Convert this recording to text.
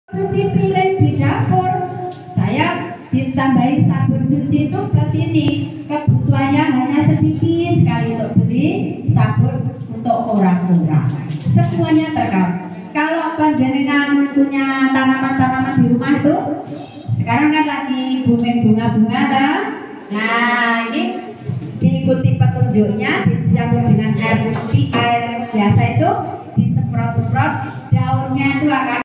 Cuci piring di dapur, saya ditambahi sabun cuci itu plus ini kebutuhannya hanya sedikit sekali untuk beli sabun untuk orang-orang. Semuanya terkait. Kalau panjenengan punya tanaman-tanaman di rumah itu, sekarang kan lagi booming bunga-bunga kan? Nah ini diikuti petunjuknya, dicampur dengan air putih, air biasa itu disemprot-semprot, daunnya itu akan